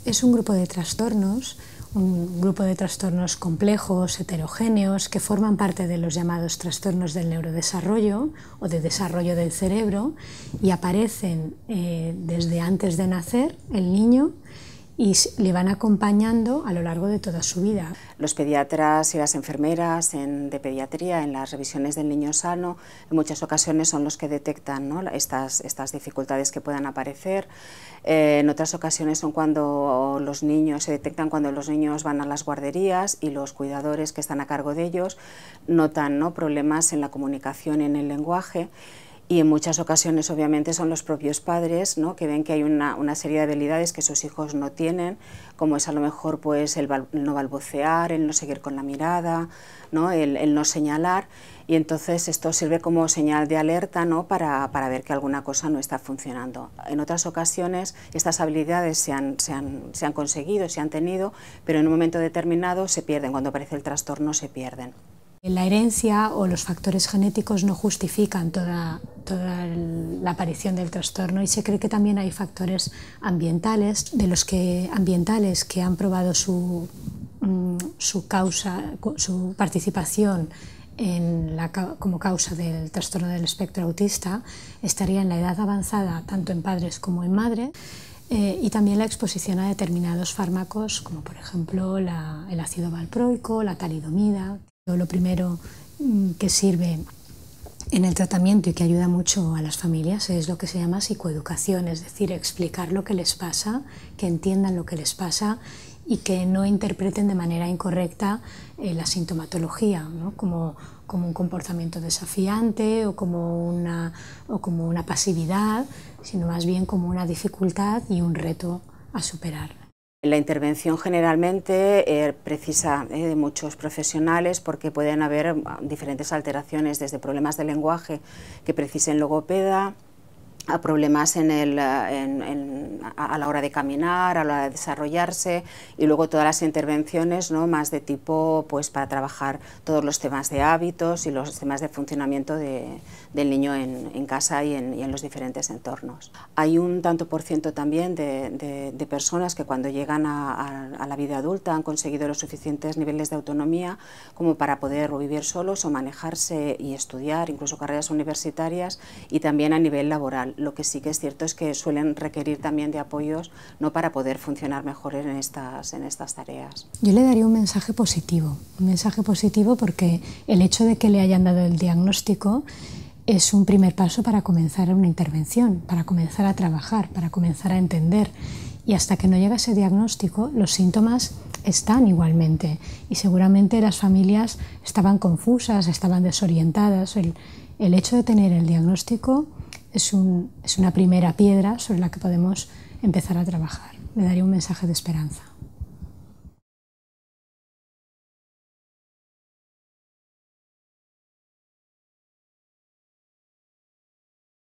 Es un grupo de trastornos complejos, heterogéneos, que forman parte de los llamados trastornos del neurodesarrollo o de desarrollo del cerebro y aparecen desde antes de nacer el niño y le van acompañando a lo largo de toda su vida. Los pediatras y las enfermeras de pediatría en las revisiones del niño sano en muchas ocasiones son los que detectan, ¿no?, estas dificultades que puedan aparecer. En otras ocasiones son cuando los niños se detectan cuando los niños van a las guarderías y los cuidadores que están a cargo de ellos notan, ¿no?, problemas en la comunicación y en el lenguaje. Y en muchas ocasiones, obviamente, son los propios padres, ¿no?, que ven que hay una serie de habilidades que sus hijos no tienen, como es a lo mejor pues, el no balbucear, el no seguir con la mirada, ¿no?, el no señalar, y entonces esto sirve como señal de alerta, ¿no?, para ver que alguna cosa no está funcionando. En otras ocasiones estas habilidades se han conseguido, se han tenido, pero en un momento determinado se pierden, cuando aparece el trastorno se pierden. La herencia o los factores genéticos no justifican toda la aparición del trastorno y se cree que también hay factores ambientales, que han probado su participación como causa del trastorno del espectro autista. Estaría en la edad avanzada tanto en padres como en madres. Y también la exposición a determinados fármacos como por ejemplo el ácido valproico, la talidomida. Lo primero que sirve en el tratamiento y que ayuda mucho a las familias es lo que se llama psicoeducación, es decir, explicar lo que les pasa, que entiendan lo que les pasa y que no interpreten de manera incorrecta la sintomatología, ¿no?, como un comportamiento desafiante o como una pasividad, sino más bien como una dificultad y un reto a superar. La intervención generalmente precisa de muchos profesionales porque pueden haber diferentes alteraciones, desde problemas de lenguaje que precisen logopeda, a problemas a la hora de caminar, a la hora de desarrollarse, y luego todas las intervenciones, ¿no?, más de tipo pues, para trabajar todos los temas de hábitos y los temas de funcionamiento del niño en casa y en los diferentes entornos. Hay un tanto por ciento también de personas que cuando llegan a la vida adulta han conseguido los suficientes niveles de autonomía como para poder vivir solos o manejarse y estudiar, incluso carreras universitarias, y también a nivel laboral. Lo que sí que es cierto es que suelen requerir también de apoyos, ¿no?, para poder funcionar mejor en estas tareas. Yo le daría un mensaje positivo porque el hecho de que le hayan dado el diagnóstico es un primer paso para comenzar una intervención, para comenzar a trabajar, para comenzar a entender, y hasta que no llega ese diagnóstico los síntomas están igualmente y seguramente las familias estaban confusas, estaban desorientadas. El hecho de tener el diagnóstico es una primera piedra sobre la que podemos empezar a trabajar. Le daría un mensaje de esperanza.